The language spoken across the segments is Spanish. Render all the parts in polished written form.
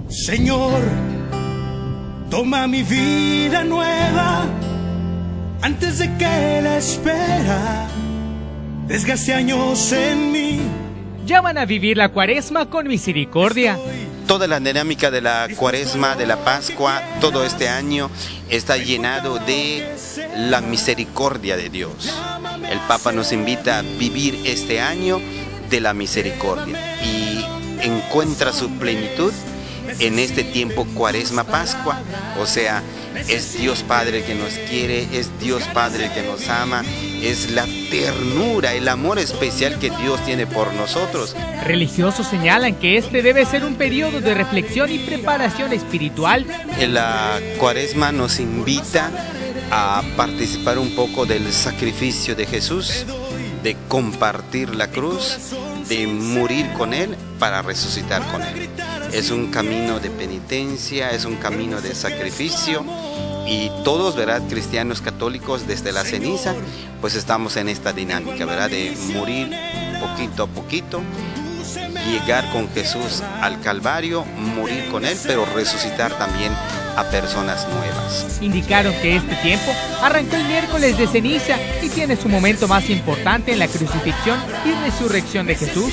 Señor, toma mi vida nueva antes de que la espera desgaste años en mí. Llaman a vivir la Cuaresma con misericordia. Toda la dinámica de la Cuaresma, de la Pascua, todo este año está llenado de la misericordia de Dios. El Papa nos invita a vivir este año de la misericordia y encuentra su plenitud en este tiempo Cuaresma-Pascua. O sea, es Dios Padre el que nos quiere, es Dios Padre el que nos ama, es la ternura, el amor especial que Dios tiene por nosotros. Religiosos señalan que este debe ser un periodo de reflexión y preparación espiritual. La Cuaresma nos invita a participar un poco del sacrificio de Jesús, de compartir la cruz, de morir con Él para resucitar con Él. Es un camino de penitencia, es un camino de sacrificio y todos, ¿verdad?, cristianos católicos desde la ceniza, pues estamos en esta dinámica, ¿verdad?, de morir poquito a poquito, llegar con Jesús al Calvario, morir con Él, pero resucitar también a personas nuevas. Indicaron que este tiempo arrancó el miércoles de ceniza y tiene su momento más importante en la crucifixión y resurrección de Jesús.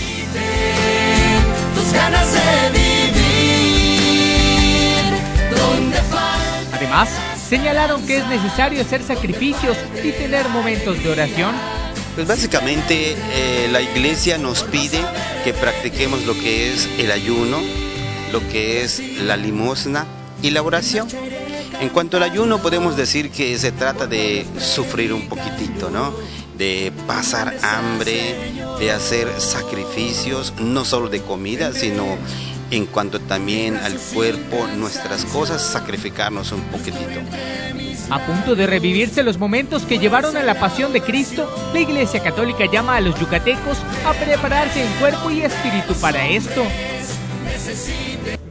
Además, señalaron que es necesario hacer sacrificios y tener momentos de oración. Pues básicamente la Iglesia nos pide que practiquemos lo que es el ayuno, lo que es la limosna y la oración. En cuanto al ayuno, podemos decir que se trata de sufrir un poquitito, ¿no?, de pasar hambre, de hacer sacrificios, no solo de comida, sino en cuanto también al cuerpo, nuestras cosas, sacrificarnos un poquitito. A punto de revivirse los momentos que llevaron a la pasión de Cristo, la Iglesia Católica llama a los yucatecos a prepararse en cuerpo y espíritu para esto.